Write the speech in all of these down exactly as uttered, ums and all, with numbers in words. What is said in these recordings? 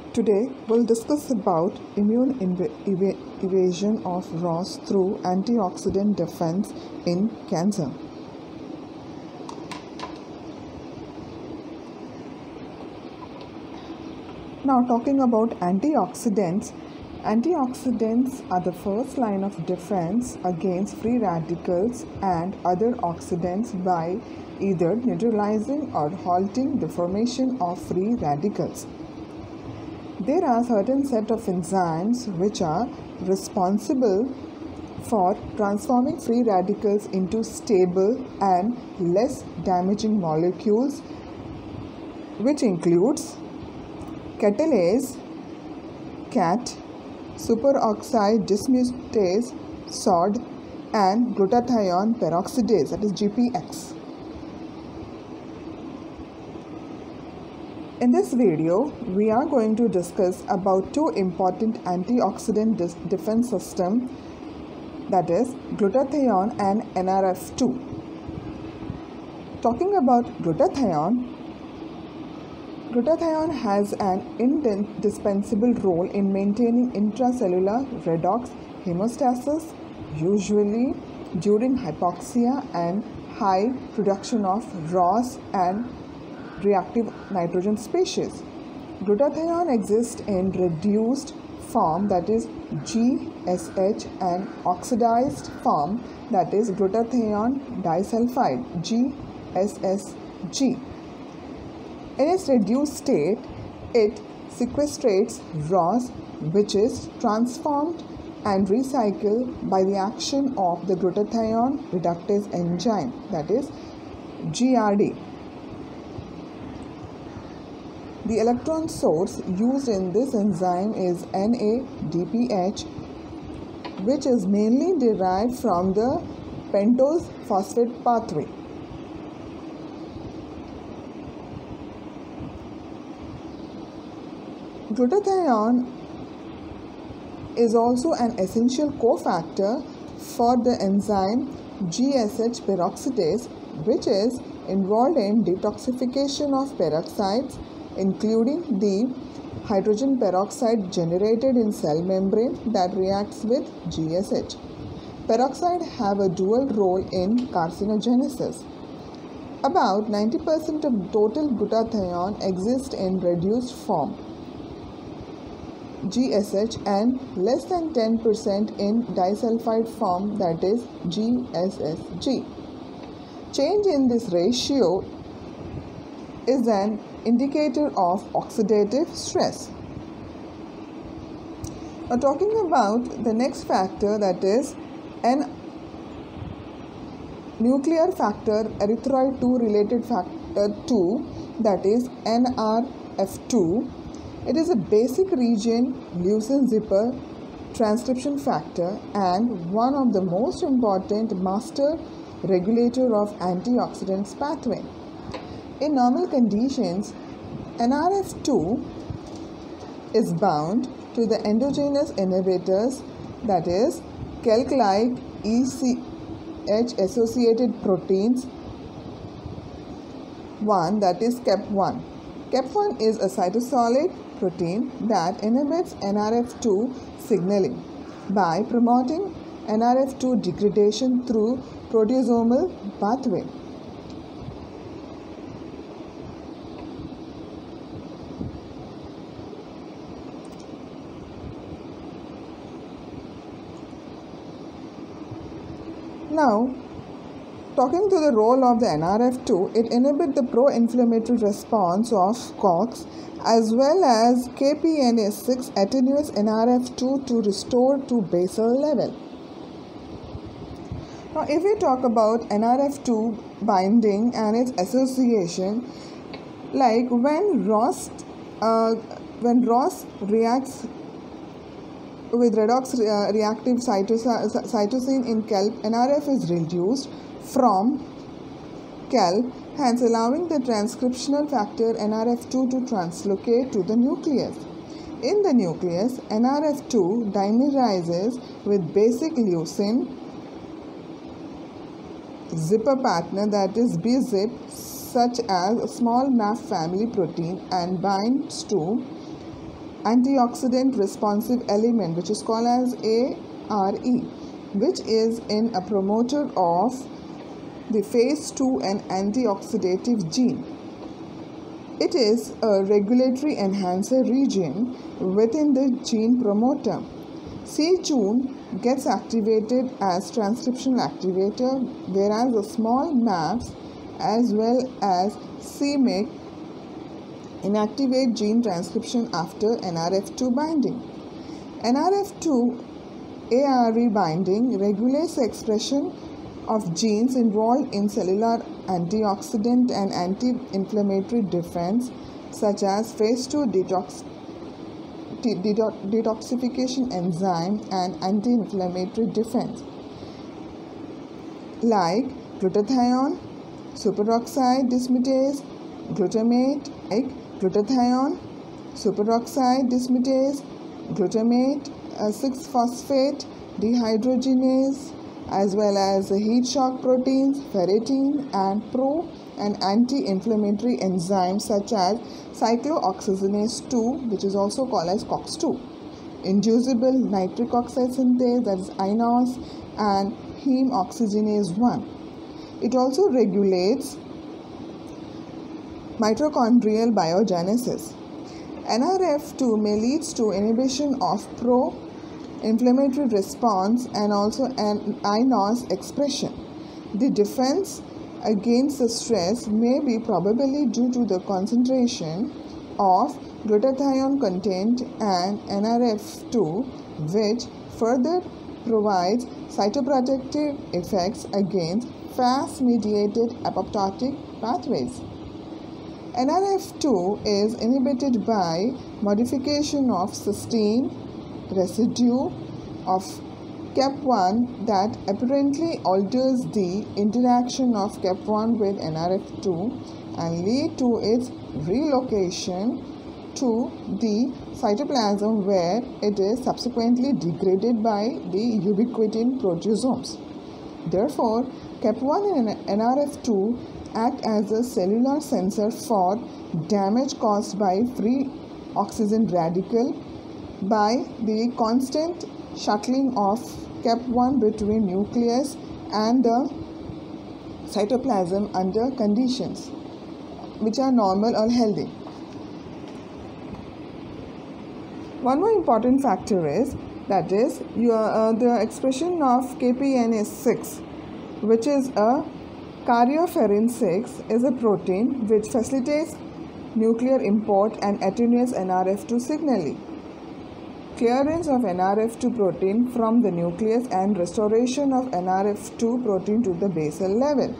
Today we'll discuss about immune inv- eva- evasion of R O S through antioxidant defense in cancer. Now talking about antioxidants, antioxidants are the first line of defense against free radicals and other oxidants by either neutralizing or halting the formation of free radicals. There are certain set of enzymes which are responsible for transforming free radicals into stable and less damaging molecules, which includes catalase, C A T, superoxide dismutase, S O D, and glutathione peroxidase, that is G P X. In this video, we are going to discuss about two important antioxidant defense systems, that is glutathione and N R F two. Talking about glutathione, glutathione has an indispensable role in maintaining intracellular redox homeostasis, usually during hypoxia and high production of R O S and reactive nitrogen species. Glutathione exists in reduced form, that is G S H, and oxidized form, that is glutathione disulfide, G S S G. In its reduced state, it sequestrates R O S, which is transformed and recycled by the action of the glutathione reductase enzyme, that is G R D. The electron source used in this enzyme is N A D P H, which is mainly derived from the pentose phosphate pathway. Glutathione is also an essential cofactor for the enzyme G S H peroxidase, which is involved in detoxification of peroxides, including the hydrogen peroxide generated in cell membrane that reacts with G S H. Peroxide have a dual role in carcinogenesis. About ninety percent of total glutathione exists in reduced form, G S H, and less than ten percent in disulfide form, that is G S S G. Change in this ratio is an indicator of oxidative stress. Now talking about the next factor, that is N nuclear factor erythroid two related factor two, that is N R F two. It is a basic region leucine zipper transcription factor and one of the most important master regulator of antioxidants pathway. In normal conditions, N R F two is bound to the endogenous inhibitors, that is calc-like E C H associated proteins one, that is C E P one. C E P one is a cytosolic protein that inhibits N R F two signaling by promoting N R F two degradation through proteasomal pathway. Now, talking to the role of the N R F two, it inhibits the pro-inflammatory response of COX as well as K P N A six attenuates N R F two to restore to basal level. Now, if we talk about N R F two binding and its association, like when R O S, uh, when R O S reacts with redox uh, reactive cytosine in C A L P, N R F is reduced from C A L P, hence allowing the transcriptional factor N R F two to translocate to the nucleus. In the nucleus, N R F two dimerizes with basic leucine zipper partner, that is B zip, such as a small M A F family protein, and binds to antioxidant responsive element, which is called as A R E, which is in a promoter of the phase two and antioxidative gene. It is a regulatory enhancer region within the gene promoter. c-Jun gets activated as transcriptional activator, whereas the small MAPS as well as c-Myc inactivate gene transcription after N R F two binding. N R F two A R E binding regulates the expression of genes involved in cellular antioxidant and anti-inflammatory defense, such as phase two detox, detoxification enzyme and anti-inflammatory defense, like glutathione, superoxide dismutase, glutamate, like glutathione, superoxide dismutase, glutamate, uh, six phosphate dehydrogenase, as well as heat shock proteins, ferritin, and pro and anti-inflammatory enzymes such as cyclooxygenase two, which is also called as C O X two, inducible nitric oxide synthase, that is I N O S, and heme oxygenase one. It also regulates mitochondrial biogenesis. N R F two may lead to inhibition of pro inflammatory response and also an I N O S expression. The defense against the stress may be probably due to the concentration of glutathione content and N R F two, which further provides cytoprotective effects against Fas-mediated apoptotic pathways. N R F two is inhibited by modification of cysteine residue of C A P one that apparently alters the interaction of C A P one with N R F two and lead to its relocation to the cytoplasm, where it is subsequently degraded by the ubiquitin proteasomes. Therefore, C A P one and N R F two act as a cellular sensor for damage caused by free oxygen radical by the constant shuttling of C A P one between nucleus and the cytoplasm under conditions which are normal or healthy. One more important factor is that is your, uh, the expression of K P N A six, which is a karyoferrin six, is a protein which facilitates nuclear import and attenuates N R F two signaling, clearance of N R F two protein from the nucleus, and restoration of N R F two protein to the basal level.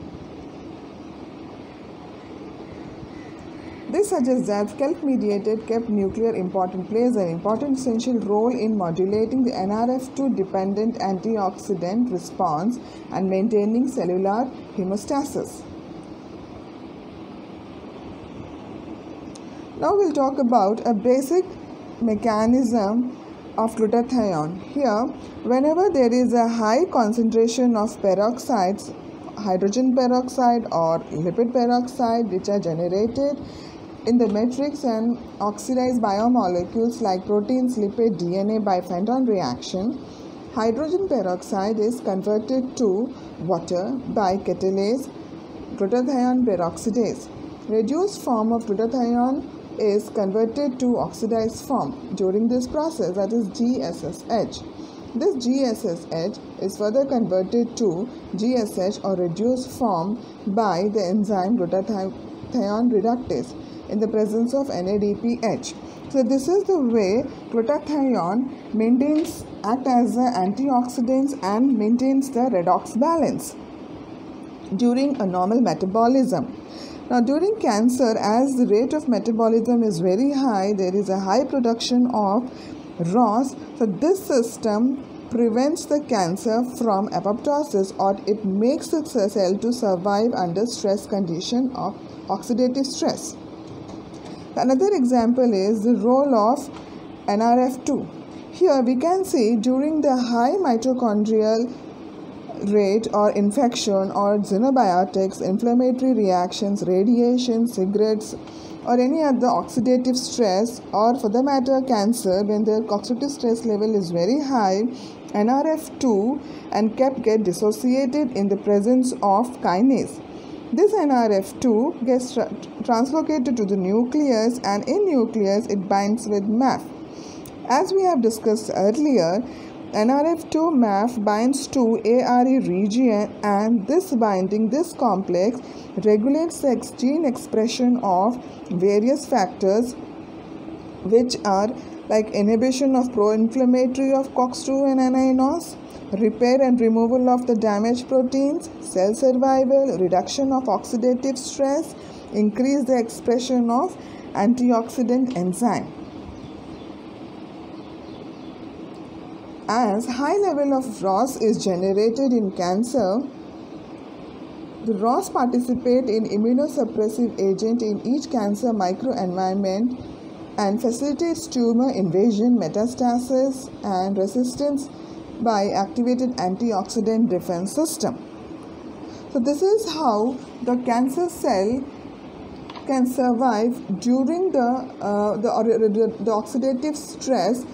This suggests that C A L P-mediated C A P nuclear import plays an important essential role in modulating the N R F two dependent antioxidant response and maintaining cellular homeostasis. Now we'll talk about a basic mechanism of glutathione. Here, whenever there is a high concentration of peroxides, hydrogen peroxide or lipid peroxide, which are generated in the matrix and oxidized biomolecules like proteins, lipid, D N A by Fenton reaction, hydrogen peroxide is converted to water by catalase glutathione peroxidase. Reduced form of glutathione is converted to oxidized form during this process, that is G S S H. This G S S H is further converted to G S H or reduced form by the enzyme glutathione reductase in the presence of N A D P H. So this is the way glutathione maintains act as an antioxidant and maintains the redox balance during a normal metabolism. Now during cancer, as the rate of metabolism is very high, there is a high production of R O S. So this system prevents the cancer from apoptosis, or it makes the cell to survive under stress condition of oxidative stress. Another example is the role of N R F two. Here we can see during the high mitochondrial rate or infection or xenobiotics, inflammatory reactions, radiation, cigarettes, or any other oxidative stress, or for the matter cancer, when the oxidative stress level is very high, N R F two and K E P get dissociated in the presence of kinase. This N R F two gets tra- translocated to the nucleus, and in nucleus it binds with M A F. As we have discussed earlier, N R F two M A F binds to A R E region, and this binding, this complex, regulates the gene expression of various factors which are like inhibition of pro-inflammatory of C O X two and N I N O S, repair and removal of the damaged proteins, cell survival, reduction of oxidative stress, increase the expression of antioxidant enzyme. As high level of R O S is generated in cancer, the R O S participate in immunosuppressive agent in each cancer microenvironment and facilitates tumor invasion, metastasis, and resistance by activated antioxidant defense system. So this is how the cancer cell can survive during the uh, the, the, the oxidative stress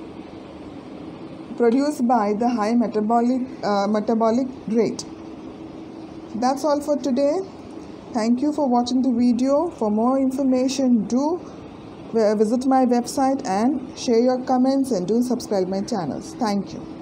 produced by the high metabolic uh, metabolic rate. That's all for today. Thank you for watching the video. For more information, do visit my website and share your comments and do subscribe my channels. Thank you.